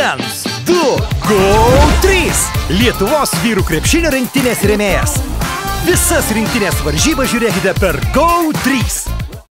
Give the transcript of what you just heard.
1, 2, GO3! Lietuvos vyrų krepšinio rinktinės rėmėjas. Visas rinktinės varžybas žiūrėkite per GO3.